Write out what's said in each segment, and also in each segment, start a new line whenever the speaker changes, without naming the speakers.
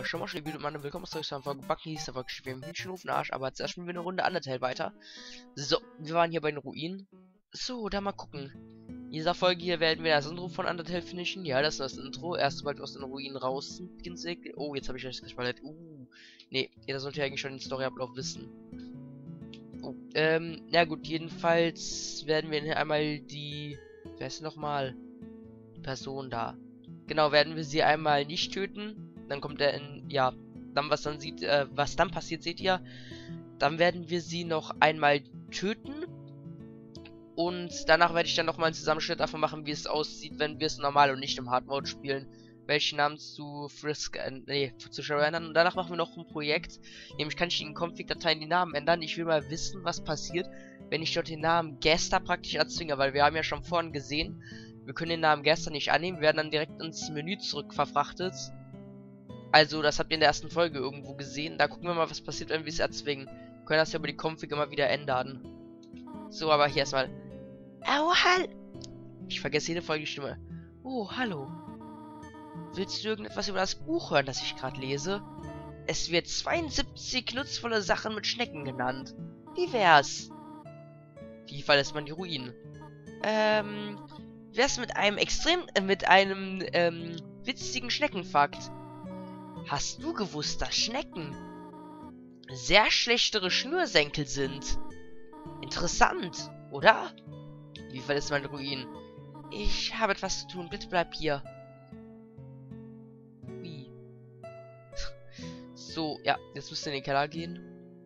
schon mal liebe Mann, willkommen zurück zu Folge Bucky, ist aber wir im Hühnchenhofen Arsch, aber zuerst spielen wir eine Runde Undertale weiter. So, wir waren hier bei den Ruinen. So, da mal gucken. In dieser Folge hier werden wir das Intro von Undertale finishen. Ja, das ist das Intro. Erst sobald wir aus den Ruinen raus sind. Oh, jetzt habe ich euch gespaltet. Nee, jeder sollte eigentlich schon den Storyablauf wissen. Oh, na gut, jedenfalls werden wir hier einmal die... Wer ist nochmal? Die Person da. Genau, werden wir sie einmal nicht töten. Dann kommt er in, ja, dann was dann passiert, seht ihr. Dann werden wir sie noch einmal töten. Und danach werde ich dann nochmal einen Zusammenschnitt davon machen, wie es aussieht, wenn wir es normal und nicht im Hard Mode spielen. Welchen Namen zu Frisk, zu Shadow ändern. Und danach machen wir noch ein Projekt. Nämlich kann ich in den Config-Dateien die Namen ändern. Ich will mal wissen, was passiert, wenn ich dort den Namen Gaster praktisch erzwinge. Weil wir haben ja schon vorhin gesehen, wir können den Namen Gaster nicht annehmen. Wir werden dann direkt ins Menü zurück verfrachtet. Also, das habt ihr in der ersten Folge irgendwo gesehen. Da gucken wir mal, was passiert, wenn wir es erzwingen. Wir können das ja über die Config immer wieder ändern. So, aber hier erstmal. Oh, hallo. Ich vergesse jede Folge die Stimme. Oh, hallo. Willst du irgendetwas über das Buch hören, das ich gerade lese? Es wird 72 nutzvolle Sachen mit Schnecken genannt. Wie wär's? Wie verlässt man die Ruinen? Wär's mit einem witzigen Schneckenfakt? Hast du gewusst, dass Schnecken sehr schlechtere Schnürsenkel sind? Interessant, oder? Wie verlässt man die Ruinen? Ich habe etwas zu tun, bitte bleib hier. Wie? So, ja, jetzt müsst ihr in den Keller gehen.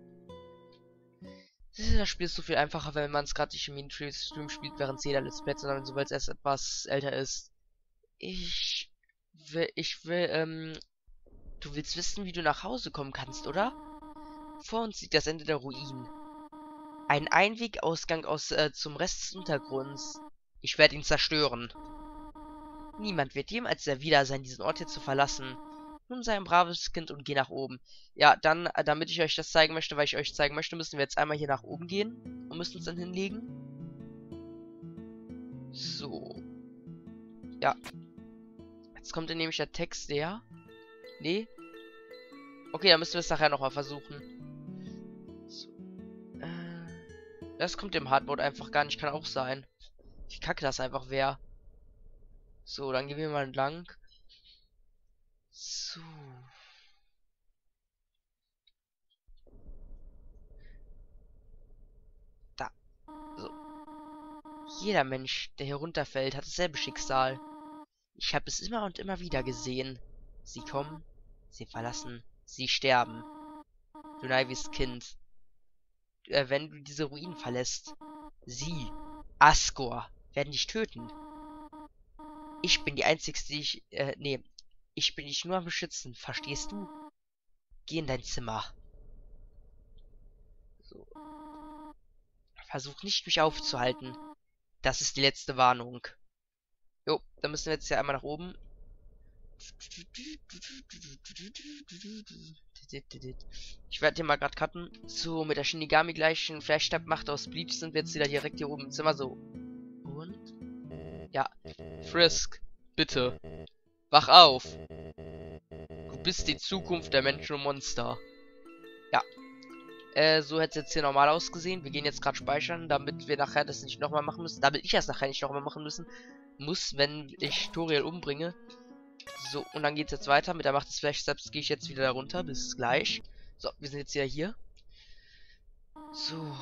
Das Spiel ist so viel einfacher, wenn man es gerade nicht im Mainstream spielt, während jeder Let's Play, sondern sobald es erst etwas älter ist. Du willst wissen, wie du nach Hause kommen kannst, oder? Vor uns liegt das Ende der Ruinen. Ein Einwegausgang zum Rest des Untergrunds. Ich werde ihn zerstören. Niemand wird jemals wieder sein, diesen Ort hier zu verlassen. Nun sei ein braves Kind und geh nach oben. Ja, dann, damit ich euch das zeigen möchte, weil ich euch zeigen möchte, müssen wir jetzt einmal hier nach oben gehen und müssen uns dann hinlegen. So. Ja. Jetzt kommt dann nämlich der Text, der... Nee. Okay, dann müssen wir es nachher nochmal versuchen. So. Das kommt im Hardmode einfach gar nicht. Kann auch sein. Ich kacke das einfach wer. So, dann gehen wir mal entlang. So. Da. So. Jeder Mensch, der hier runterfällt, hat dasselbe Schicksal. Ich habe es immer und immer wieder gesehen. Sie kommen, sie verlassen, sie sterben. Du naives Kind. Wenn du diese Ruinen verlässt, sie, Asgore, werden dich töten. Ich bin die Einzige, die ich bin dich nur am Beschützen, verstehst du? Geh in dein Zimmer. So. Versuch nicht, mich aufzuhalten. Das ist die letzte Warnung. Jo, dann müssen wir jetzt ja einmal nach oben. Ich werde hier mal gerade cutten. So, mit der Shinigami gleichen Flash-Tab Macht aus Bleach sind wir jetzt wieder direkt hier oben im Zimmer. So. Und? Ja. Frisk, bitte. Wach auf. Du bist die Zukunft der Menschen und Monster. Ja. So hätte es jetzt hier normal ausgesehen. Wir gehen jetzt gerade speichern, damit wir nachher das nicht nochmal machen müssen. Damit ich das nachher nicht nochmal machen muss, wenn ich Toriel umbringe. So, und dann geht es jetzt weiter. Mit der Macht des Flash-Steps gehe ich jetzt wieder runter. Bis gleich. So, wir sind jetzt wieder hier. So.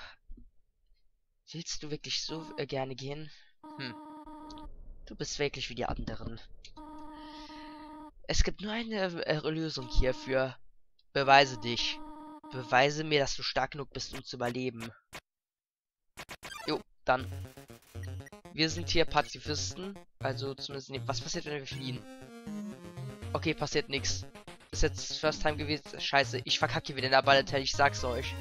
Willst du wirklich so gerne gehen? Du bist wirklich wie die anderen. Es gibt nur eine Lösung hierfür. Beweise dich. Beweise mir, dass du stark genug bist, um zu überleben. Jo, dann. Wir sind hier Pazifisten. Also zumindest... Nee, was passiert, wenn wir fliehen? Okay, passiert nichts. Ist jetzt First Time gewesen. Scheiße, ich verkacke hier wieder in der Balletelle, ich sag's euch.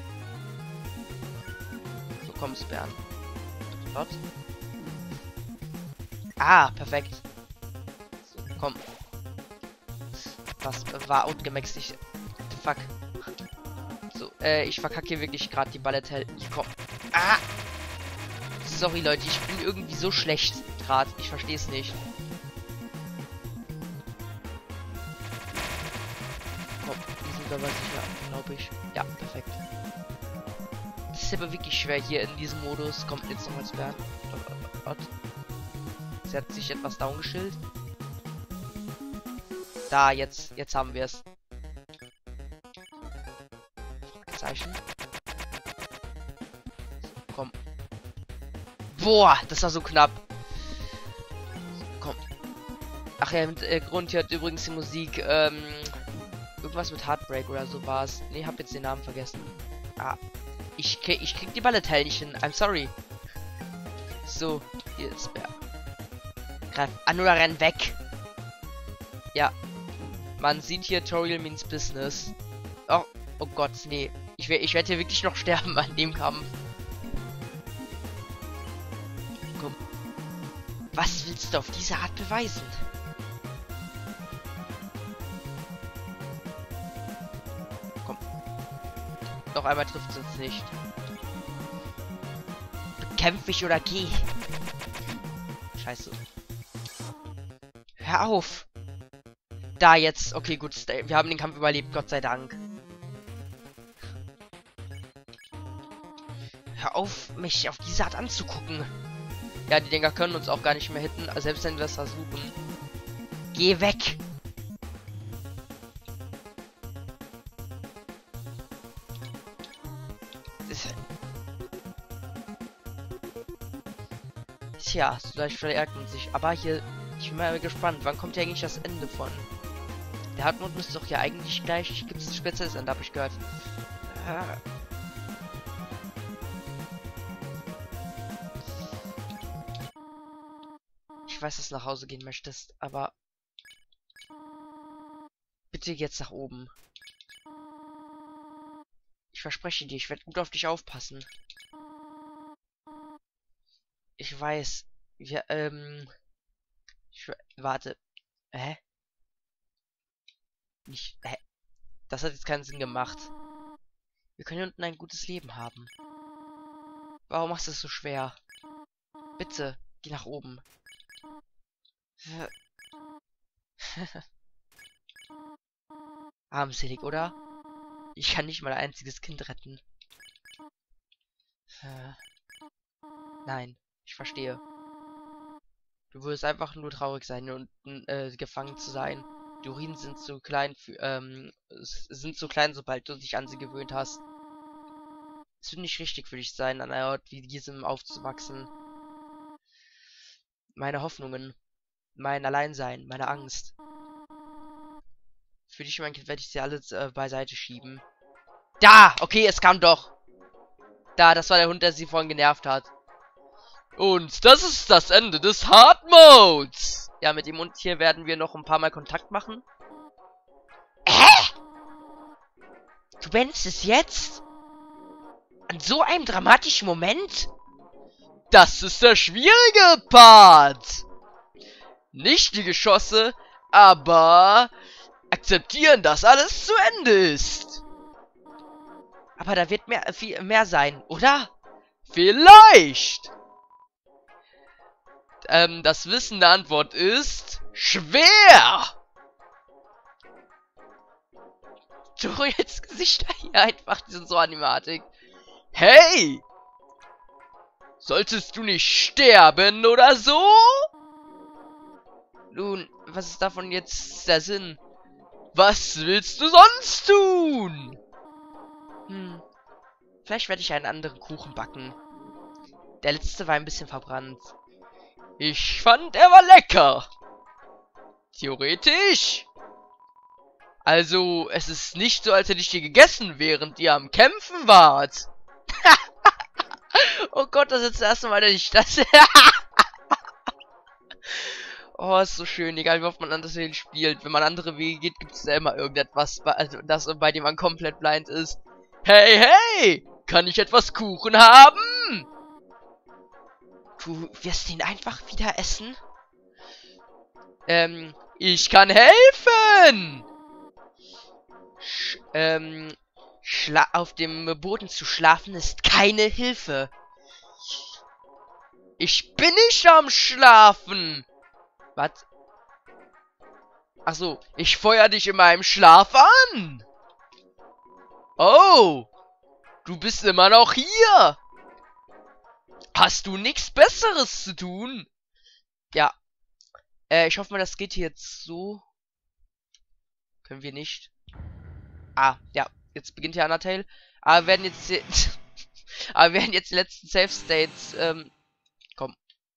So, komm, Sperren. Was? Ah, perfekt. So, komm. Was war outgemaxt? Fuck. So, ich verkacke hier wirklich gerade die Balletelle. Komm. Ah! Sorry, Leute, ich bin irgendwie so schlecht gerade. Ich verstehe es nicht. sogar sicher, glaube ich. Ja, perfekt. Das ist aber wirklich schwer hier in diesem Modus. Kommt jetzt noch als Bär. Sie hat sich etwas downgeschillt. Da, jetzt haben wir es. Zeichen. Komm. Boah, das war so knapp. Komm. Ach ja, im Grund hier hat übrigens die Musik, irgendwas mit Heartbreak oder so war es. Ne, hab jetzt den Namen vergessen. Ah. Ich krieg die Balleteil nicht hin. I'm sorry. So, hier ist Bär. Greif an oder renn weg. Ja. Man sieht hier Tutorial means business. Oh, oh Gott, nee. Ich werde hier wirklich noch sterben an dem Kampf. Komm. Was willst du auf diese Art beweisen? Komm. Noch einmal trifft es uns nicht. Bekämpf mich oder geh. Scheiße. Hör auf. Da jetzt. Okay, gut. Wir haben den Kampf überlebt, Gott sei Dank. Hör auf, mich auf diese Art anzugucken. Ja, die Dinger können uns auch gar nicht mehr hitten, also selbst wenn wir das versuchen. Geh weg! Tja, vielleicht verärgert man sich. Aber hier, ich bin mal gespannt, wann kommt hier eigentlich das Ende von? Der Hartmut müsste doch ja eigentlich gleich, gibt es ein spezielles Ende, habe ich gehört. Ich weiß, dass du nach Hause gehen möchtest, aber bitte jetzt nach oben. Ich verspreche dir, ich werde gut auf dich aufpassen. Ich weiß. Wir, warte. Hä? Nicht. Hä? Das hat jetzt keinen Sinn gemacht. Wir können hier unten ein gutes Leben haben. Warum machst du es so schwer? Bitte, geh nach oben. Armselig, oder? Ich kann nicht mal ein einziges Kind retten. Nein, ich verstehe. Du würdest einfach nur traurig sein und gefangen zu sein. Die Ruinen sind zu klein für, sind zu klein, sobald du dich an sie gewöhnt hast. Es wird nicht richtig für dich sein, an einem Ort wie diesem aufzuwachsen. Meine Hoffnungen, mein Alleinsein, meine Angst. Für dich, mein Kind, werde ich sie alle beiseite schieben. Da! Okay, es kam doch. Da, das war der Hund, der sie vorhin genervt hat. Und das ist das Ende des Hard Modes. Ja, mit dem Hund hier werden wir noch ein paar Mal Kontakt machen. Du beendest es jetzt? An so einem dramatischen Moment? Das ist der schwierige Part. Nicht die Geschosse, aber akzeptieren, dass alles zu Ende ist. Aber da wird viel mehr sein, oder? Vielleicht. Das Wissen der Antwort ist schwer. Du, jetzt Gesichter hier einfach, die sind so Animatik. Hey! Solltest du nicht sterben oder so? Nun, was ist davon jetzt der Sinn? Was willst du sonst tun? Vielleicht werde ich einen anderen Kuchen backen. Der letzte war ein bisschen verbrannt. Ich fand, er war lecker. Theoretisch. Also, es ist nicht so, als hätte ich die gegessen, während ihr am Kämpfen wart. Oh Gott, das ist das erste Mal, dass ich das... Oh, ist so schön, egal wie oft man anders spielt. Wenn man andere Wege geht, gibt es ja immer irgendetwas, bei dem man komplett blind ist. Hey, hey! Kann ich etwas Kuchen haben? Du wirst ihn einfach wieder essen? Ich kann helfen! Auf dem Boden zu schlafen ist keine Hilfe. Ich bin nicht am Schlafen! Was? Ach so, ich feuer dich in meinem Schlaf an! Oh! Du bist immer noch hier! Hast du nichts Besseres zu tun? Ja. Ich hoffe mal, das geht hier jetzt so. Können wir nicht. Ah, ja. Jetzt beginnt hier Undertale. Aber wir werden jetzt aber wir werden jetzt die letzten Save States, komm.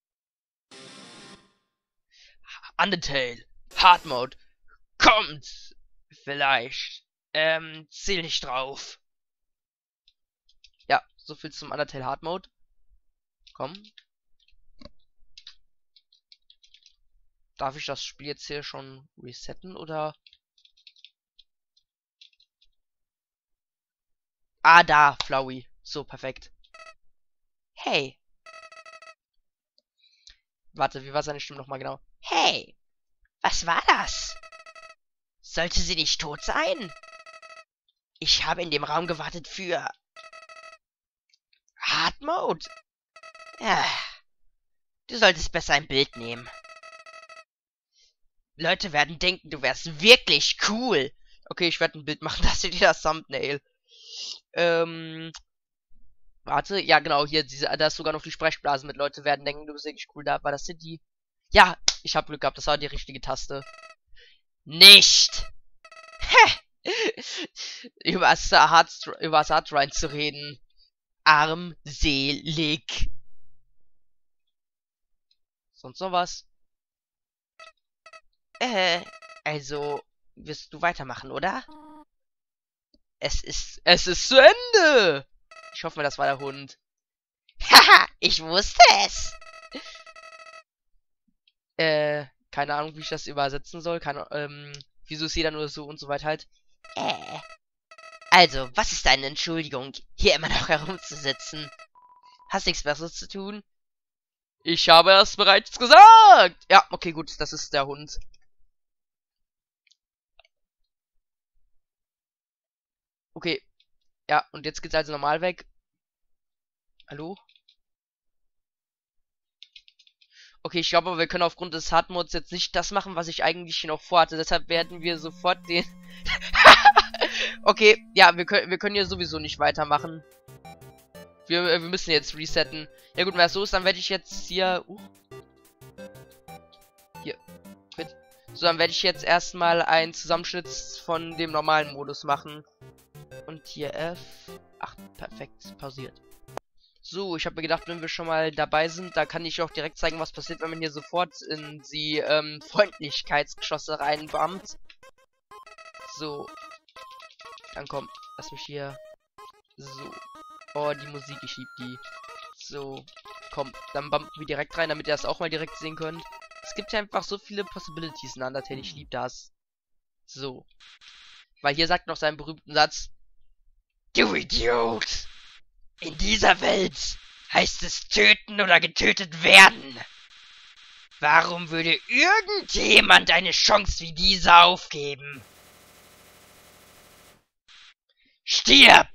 Undertale. Hard Mode. Kommt! Vielleicht. Zähl nicht drauf. Ja, so viel zum Undertale Hard Mode. Komm. Darf ich das Spiel jetzt hier schon resetten, oder? Ah, da, Flowey. So, perfekt. Hey. Warte, wie war seine Stimme nochmal genau? Hey. Was war das? Sollte sie nicht tot sein? Ich habe in dem Raum gewartet für... Hard Mode. Ja. Du solltest besser ein Bild nehmen. Leute werden denken, du wärst wirklich cool. Okay, ich werde ein Bild machen, das ist das Thumbnail. Warte, ja genau, hier, da ist sogar noch die Sprechblase mit Leute werden denken, du bist wirklich cool. Da war das die. Ja, ich habe Glück gehabt, das war die richtige Taste. Nicht! über Assad rein zu reden. Armselig. Sonst noch was? Also, wirst du weitermachen, oder? Es ist zu Ende! Ich hoffe mal, das war der Hund. Haha, ich wusste es! Keine Ahnung, wie ich das übersetzen soll. Wieso ist jeder nur so und so weiter halt. Also, was ist deine Entschuldigung, hier immer noch herumzusitzen? Hast nichts Besseres zu tun? Ich habe es bereits gesagt! Ja, okay, gut, das ist der Hund. Okay. Ja, und jetzt geht's also normal weg. Hallo? Okay, ich glaube, wir können aufgrund des Hard Modes jetzt nicht das machen, was ich eigentlich noch vorhatte. Deshalb werden wir sofort den... Okay, ja, wir können hier sowieso nicht weitermachen. Wir müssen jetzt resetten. Ja gut, wenn das so ist, dann werde ich jetzt hier... Hier. So, dann werde ich jetzt erstmal einen Zusammenschnitt von dem normalen Modus machen. Und hier F. Ach, perfekt. Pausiert. So, ich habe mir gedacht, wenn wir schon mal dabei sind, da kann ich auch direkt zeigen, was passiert, wenn man hier sofort in die Freundlichkeitsgeschosse reinbammt. So. Dann komm, lass mich hier. So. Oh, die Musik, ich lieb die. So. Komm, dann bumpen wir direkt rein, damit ihr das auch mal direkt sehen könnt. Es gibt ja einfach so viele Possibilities in Undertale, ich lieb das. So. Weil hier sagt noch seinen berühmten Satz. Du Idiot! In dieser Welt heißt es töten oder getötet werden. Warum würde irgendjemand eine Chance wie diese aufgeben? Stirb!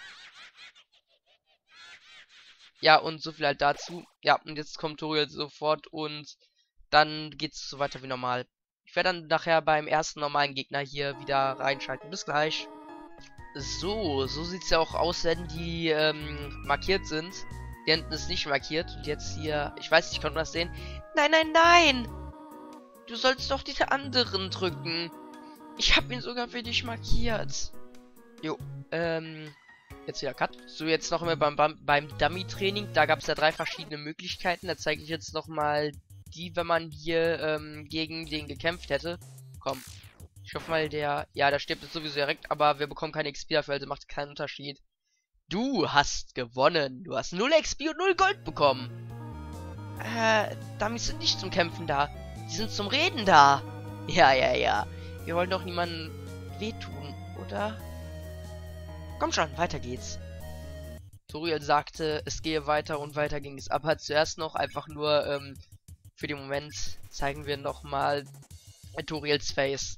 Ja, und so viel halt dazu. Ja, und jetzt kommt Toriel sofort und dann geht's so weiter wie normal. Ich werde dann nachher beim ersten normalen Gegner hier wieder reinschalten. Bis gleich. So sieht's ja auch aus, wenn die markiert sind. Hier hinten ist nicht markiert. Und jetzt hier, ich weiß nicht, konnte man das sehen? Nein, nein, nein! Du sollst doch die anderen drücken. Ich habe ihn sogar für dich markiert. Jo, jetzt wieder Cut. So, jetzt noch mal beim Dummy-Training. Da gab es ja 3 verschiedene Möglichkeiten. Da zeige ich jetzt noch mal die, wenn man hier gegen den gekämpft hätte. Komm. Ich hoffe mal, der stirbt jetzt sowieso direkt, aber wir bekommen keine XP dafür, also macht keinen Unterschied. Du hast gewonnen. Du hast 0 XP und 0 Gold bekommen. Dummies sind nicht zum Kämpfen da. Die sind zum Reden da. Ja. Wir wollen doch niemanden wehtun, oder? Komm schon, weiter geht's. Toriel sagte, es gehe weiter und weiter ging es. Aber zuerst noch einfach nur, für den Moment zeigen wir nochmal Toriels Face.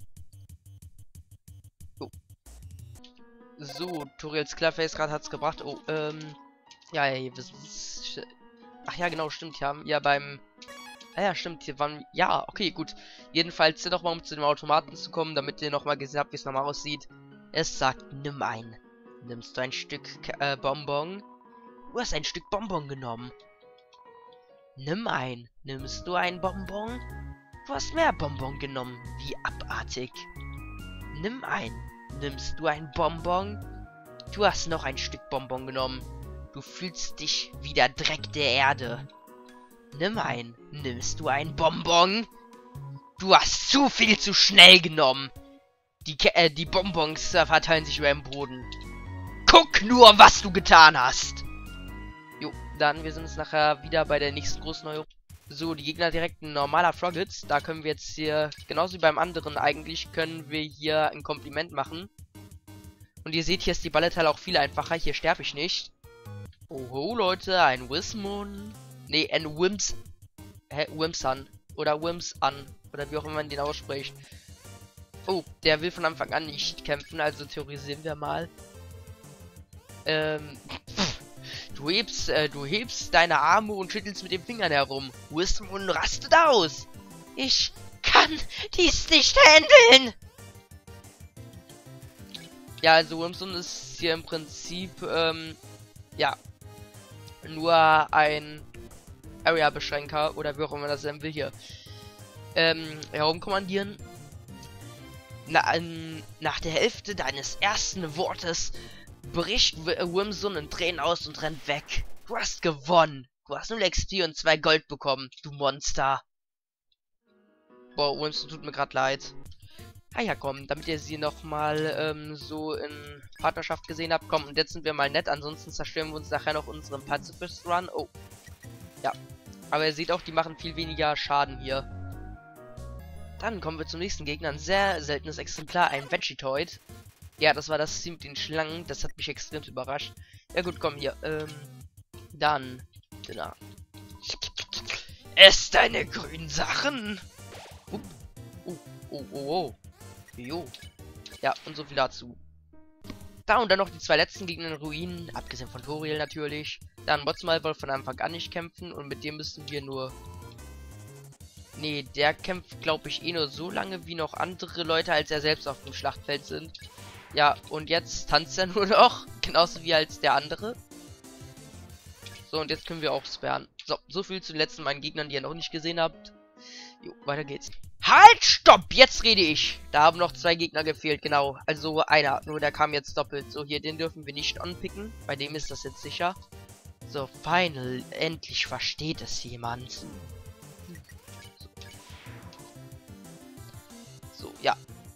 So, Toriels Klarface gerade hat's gebracht. Oh, ja, ach ja, genau, stimmt. Wir haben ja beim... Ah ja, stimmt, hier waren... Ja, okay, gut. Jedenfalls nochmal, um zu dem Automaten zu kommen, damit ihr nochmal gesehen habt, wie es nochmal aussieht. Es sagt, nimm ein. Nimmst du ein Stück Bonbon? Du hast ein Stück Bonbon genommen. Nimm ein. Nimmst du ein Bonbon? Du hast mehr Bonbon genommen. Wie abartig. Nimm ein. Nimmst du ein Bonbon? Du hast noch ein Stück Bonbon genommen. Du fühlst dich wie der Dreck der Erde. Nimm ein. Nimmst du ein Bonbon? Du hast zu viel zu schnell genommen. Die Bonbons verteilen sich über den Boden. Guck nur, was du getan hast. Jo, dann wir sind uns nachher wieder bei der nächsten großen Neuerung. So, die Gegner direkt ein normaler Frogget. Da können wir jetzt hier, genauso wie beim anderen eigentlich, können wir hier ein Kompliment machen. Und ihr seht, hier ist die Balleteile auch viel einfacher. Hier sterbe ich nicht. Oho, Leute, ein Wismon. Ne, ein Wimsan. Oder Wimsan. Oder wie auch immer man den ausspricht. Oh, der will von Anfang an nicht kämpfen, also theorisieren wir mal. Du hebst deine Arme und schüttelst mit den Fingern herum. Wismon rastet aus. Ich kann dies nicht handeln. Ja, also Wimson ist hier im Prinzip, ja, nur ein Area-Beschränker oder wie auch immer das sein will hier. Herumkommandieren. Nach der Hälfte deines ersten Wortes bricht Wimson in Tränen aus und rennt weg. Du hast gewonnen. Du hast 0 XP und 2 Gold bekommen, du Monster. Boah, Wimson tut mir gerade leid. Ah ja, komm, damit ihr sie nochmal so in Partnerschaft gesehen habt. Komm, und jetzt sind wir mal nett, ansonsten zerstören wir uns nachher noch unseren Pazifist Run. Oh. Ja. Aber ihr seht auch, die machen viel weniger Schaden hier. Dann kommen wir zum nächsten Gegner. Ein sehr seltenes Exemplar, ein Vegetoid. Ja, das war das Team mit den Schlangen. Das hat mich extrem überrascht. Ja gut, komm hier. Dann. Genau. Ess deine grünen Sachen. Oh. Jo. Ja, und so viel dazu. Da und dann noch die 2 letzten Gegner in Ruinen. Abgesehen von Toriel natürlich. Dann Motzmal wollte von Anfang an nicht kämpfen. Und mit dem müssen wir nur... Nee, der kämpft, glaube ich, eh nur so lange, wie noch andere Leute als er selbst auf dem Schlachtfeld sind. Ja, und jetzt tanzt er nur noch. Genauso wie als der andere. So, und jetzt können wir auch sperren. So viel zu den letzten beiden Gegnern, die ihr noch nicht gesehen habt. Jo, weiter geht's. Halt, stopp! Jetzt rede ich! Da haben noch 2 Gegner gefehlt, genau. Also einer, nur der kam jetzt doppelt. So, hier, den dürfen wir nicht anpicken. Bei dem ist das jetzt sicher. So, final. Endlich versteht es jemand. So, ja.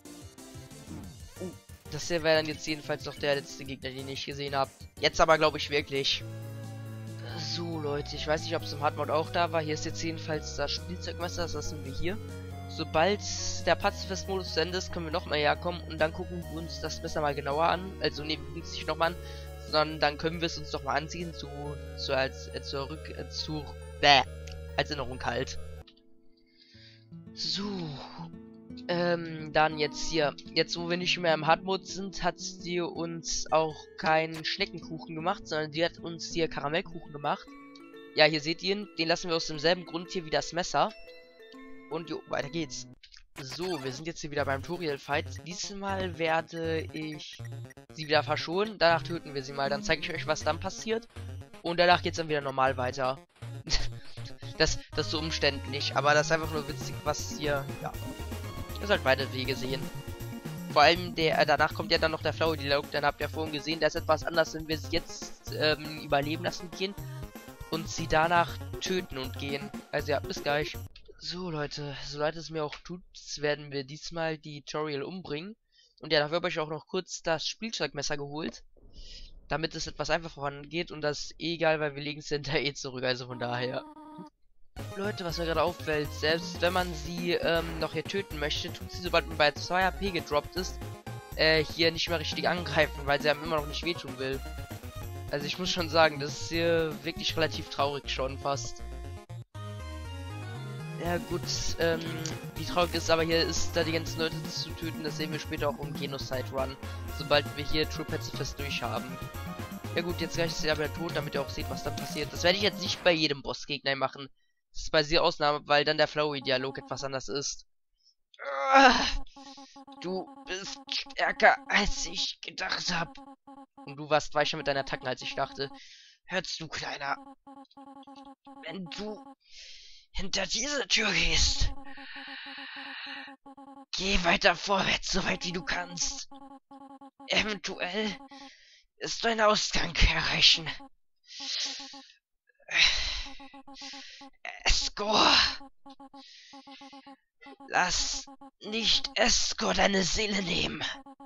Das hier wäre dann jetzt jedenfalls noch der letzte Gegner, den ich gesehen habe. Jetzt aber, glaube ich, wirklich. So, Leute, ich weiß nicht, ob es im Hardmode auch da war. Hier ist jetzt jedenfalls das Spielzeugmesser, das lassen wir hier. Sobald der Pazifist-Modus zu Ende ist, können wir noch mal herkommen und dann gucken wir uns das Messer mal genauer an. Also, ne, wir gucken es nicht nochmal an, sondern dann können wir es uns noch mal ansehen, als Erinnerung halt. So. Dann jetzt hier. Jetzt, wo wir nicht mehr im Hardmode sind, hat sie uns auch keinen Schneckenkuchen gemacht, sondern die hat uns hier Karamellkuchen gemacht. Ja, hier seht ihr ihn. Den lassen wir aus demselben Grund hier wie das Messer. Und jo, weiter geht's. So, wir sind jetzt hier wieder beim Toriel-Fight. Diesmal werde ich sie wieder verschonen. Danach töten wir sie mal. Dann zeige ich euch, was dann passiert. Und danach geht's dann wieder normal weiter. Das ist so umständlich. Aber das ist einfach nur witzig, was hier... Ja. Ihr sollt beide Wege sehen. Vor allem danach kommt ja dann noch der Flower Dialog. Dann habt ihr vorhin gesehen, der ist etwas anders, wenn wir sie jetzt überleben lassen gehen. Und sie danach töten und gehen. Also ja, bis gleich. So Leute, so leid es mir auch tut, werden wir diesmal die Toriel umbringen. Und ja, dafür habe ich auch noch kurz das Spielzeugmesser geholt. Damit es etwas einfacher vorangeht und das egal, weil wir legen es hinter zurück, also von daher. Leute, was mir gerade auffällt, selbst wenn man sie noch hier töten möchte, tut sie, sobald man bei 2 HP gedroppt ist, hier nicht mehr richtig angreifen, weil sie einem immer noch nicht wehtun will. Also ich muss schon sagen, das ist hier wirklich relativ traurig schon fast. Ja gut, wie traurig ist aber hier ist, da die ganzen Leute zu töten, das sehen wir später auch im Genocide Run, sobald wir hier True Pacifist durchhaben. Ja gut, jetzt gleich ist er wieder tot, damit ihr auch seht, was dann passiert. Das werde ich jetzt nicht bei jedem Bossgegner machen. Das ist bei sie Ausnahme, weil dann der Flowy-Dialog etwas anders ist. Du bist stärker, als ich gedacht habe. Und du warst weicher mit deinen Attacken, als ich dachte. Hörst du, Kleiner? Wenn du hinter diese Tür gehst, geh weiter vorwärts, so weit wie du kannst. Eventuell ist dein Ausgang erreichen. Escor! Lass nicht Escor deine Seele nehmen.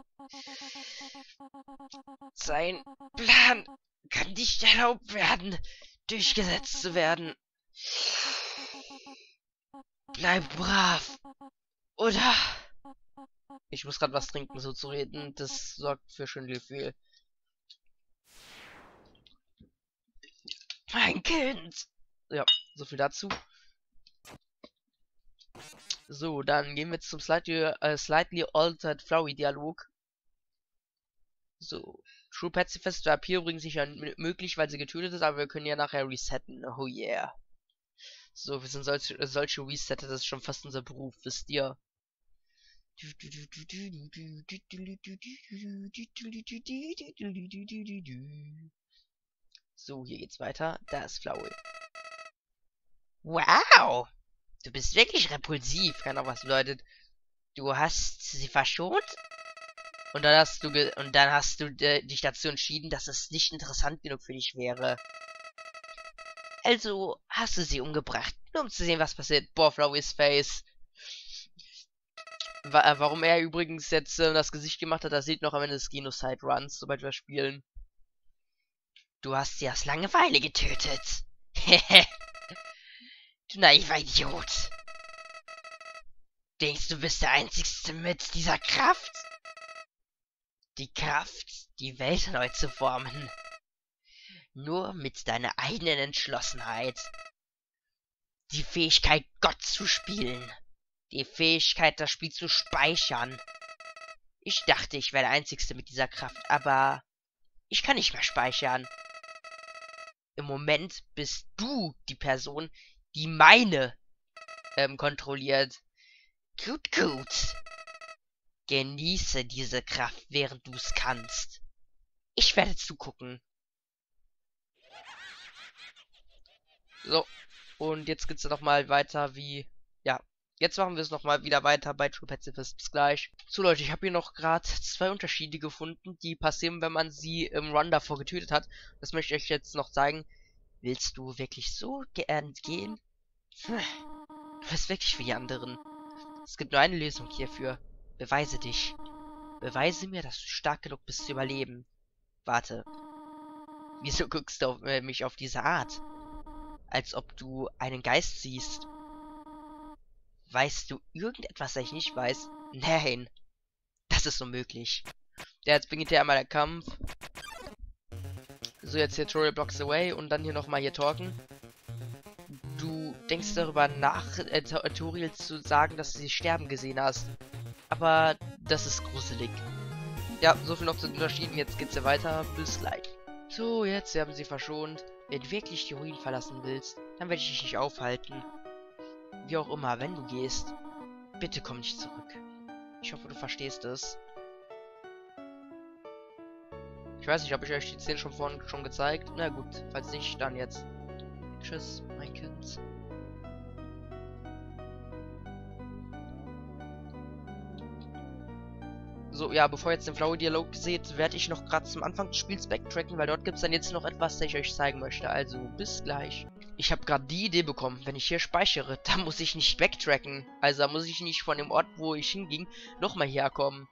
Sein Plan kann nicht erlaubt werden, durchgesetzt zu werden. Bleib brav. Oder? Ich muss gerade was trinken, so zu reden. Das sorgt für schön Gefühl. Mein Kind! Ja, so viel dazu. So, dann gehen wir jetzt zum Slightly Altered Flowey Dialog. So. True Pacifist war hier übrigens nicht möglich, weil sie getötet ist, aber wir können ja nachher resetten. Oh yeah. So, wir sind solche Resetter, das ist schon fast unser Beruf, wisst ihr. So, hier geht's weiter. Da ist Flowey. Wow! Du bist wirklich repulsiv, kann auch was bedeutet. Du hast sie verschont? Und dann hast du dich dazu entschieden, dass es nicht interessant genug für dich wäre. Also hast du sie umgebracht, nur um zu sehen, was passiert. Boah, Flowey's Face. Warum er übrigens jetzt das Gesicht gemacht hat, das sieht noch am Ende des Genocide Runs, sobald wir spielen. Du hast sie aus Langeweile getötet. Hehe. Du naiver Idiot. Denkst du bist der Einzigste mit dieser Kraft? Die Kraft, die Welt neu zu formen. Nur mit deiner eigenen Entschlossenheit. Die Fähigkeit, Gott zu spielen. Die Fähigkeit, das Spiel zu speichern. Ich dachte, ich wäre der Einzigste mit dieser Kraft, aber ich kann nicht mehr speichern. Im Moment bist du die Person, die meine kontrolliert. Gut, gut. Genieße diese Kraft, während du es kannst. Ich werde zugucken. So, und jetzt geht's noch mal weiter wie... Ja, jetzt machen wir es noch mal wieder weiter bei True Pacifist. Bis gleich. So Leute, ich habe hier noch gerade zwei Unterschiede gefunden, die passieren, wenn man sie im Run davor getötet hat. Das möchte ich euch jetzt noch zeigen. Willst du wirklich so gern gehen? Du bist wirklich wie die anderen. Es gibt nur eine Lösung hierfür. Beweise dich. Beweise mir, dass du stark genug bist zu überleben. Warte. Wieso guckst du auf, mich auf diese Art? Als ob du einen Geist siehst. Weißt du irgendetwas, das ich nicht weiß? Nein. Das ist unmöglich. Ja, jetzt beginnt hier einmal der Kampf. So, jetzt hier Tutorial Blocks Away und dann hier nochmal hier talken. Du denkst darüber nach, Tutorial zu sagen, dass du sie sterben gesehen hast. Aber das ist gruselig. Ja, so viel noch zu den Unterschieden. Jetzt geht's ja weiter. Bis gleich. So, jetzt haben sie verschont. Wenn du wirklich die Ruinen verlassen willst, dann werde ich dich nicht aufhalten. Wie auch immer, wenn du gehst, bitte komm nicht zurück. Ich hoffe, du verstehst es. Ich weiß nicht, habe ich euch die Szene schon vorhin schon gezeigt? Na gut, falls nicht, dann jetzt. Tschüss, mein Kind. So, ja, bevor ihr jetzt den Flower-Dialog seht, werde ich noch gerade zum Anfang des Spiels backtracken, weil dort gibt es dann jetzt noch etwas, das ich euch zeigen möchte. Also, bis gleich. Ich habe gerade die Idee bekommen, wenn ich hier speichere, dann muss ich nicht backtracken. Also, da muss ich nicht von dem Ort, wo ich hinging, nochmal herkommen.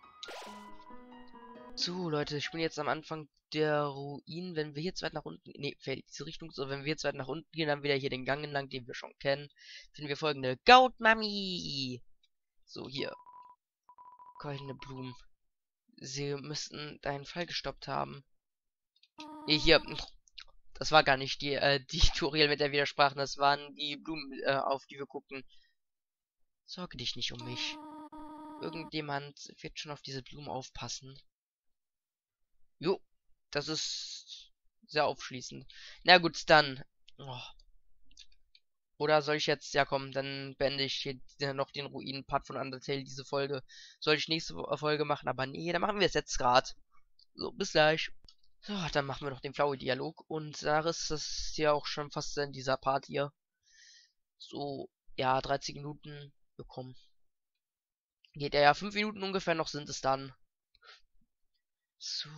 So, Leute, ich bin jetzt am Anfang der Ruinen. Wenn wir jetzt weit nach unten... Ne, fertig, diese Richtung. So, wenn wir jetzt weit nach unten gehen, dann wieder hier den Gang entlang, den wir schon kennen. Finden wir folgende Goat Mami. So, hier. Goldene Blumen. Sie müssten deinen Fall gestoppt haben. Hier. Das war gar nicht die Tutorial, mit der wir sprachen. Das waren die Blumen, auf die wir guckten. Sorge dich nicht um mich. Irgendjemand wird schon auf diese Blumen aufpassen. Jo, das ist sehr aufschließend. Na gut, dann. Oh. Oder soll ich jetzt, ja komm, dann beende ich hier noch den Ruinen-Part von Undertale, diese Folge. Soll ich nächste Folge machen, aber nee, dann machen wir es jetzt gerade. So, bis gleich. So, dann machen wir noch den Flowey-Dialog. Und danach ist das ja auch schon fast in dieser Part hier. So, ja, 30 Minuten bekommen. Geht ja 5 Minuten ungefähr noch sind es dann. So.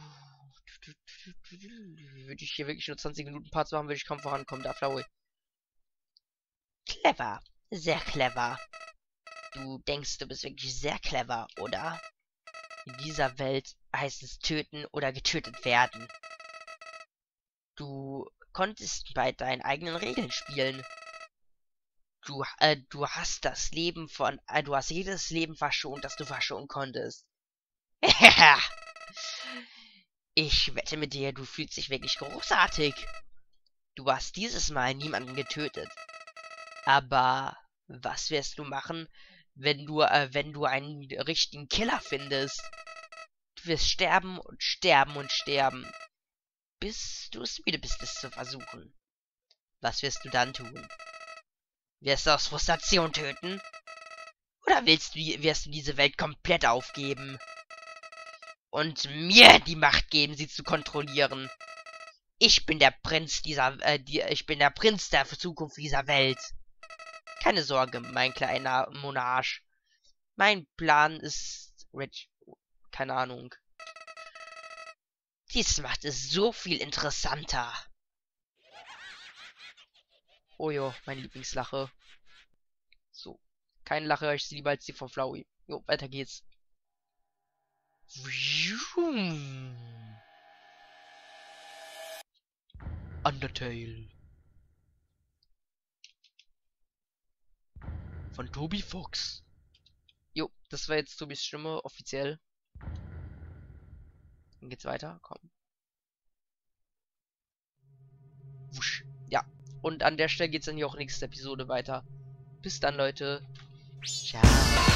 Würde ich hier wirklich nur 20 Minuten Parts machen, würde ich kaum vorankommen, da Flowey. Clever. Sehr clever. Du denkst, du bist wirklich sehr clever, oder? In dieser Welt heißt es töten oder getötet werden. Du konntest bei deinen eigenen Regeln spielen. Du hast das Leben von, du hast jedes Leben verschont, das du verschonen konntest. Ich wette mit dir, du fühlst dich wirklich großartig. Du hast dieses Mal niemanden getötet. Aber was wirst du machen, wenn du einen richtigen Killer findest? Du wirst sterben und sterben und sterben, bis du es müde bist, es zu versuchen. Was wirst du dann tun? Wirst du aus Frustration töten? Oder wirst du diese Welt komplett aufgeben? Und mir die Macht geben, sie zu kontrollieren. Ich bin der Prinz ich bin der Prinz der Zukunft dieser Welt. Keine Sorge, mein kleiner Monarch. Mein Plan ist, keine Ahnung. Dies macht es so viel interessanter. Oh jo, meine Lieblingslache. So. Keine Lache höre ich lieber als die von Flowey. Jo, weiter geht's. Undertale. Von Toby Fox. Jo, das war jetzt Tobys Stimme, offiziell. Dann geht's weiter, komm. Wusch. Ja, und an der Stelle geht's dann hier auch nächste Episode weiter. Bis dann, Leute. Ciao.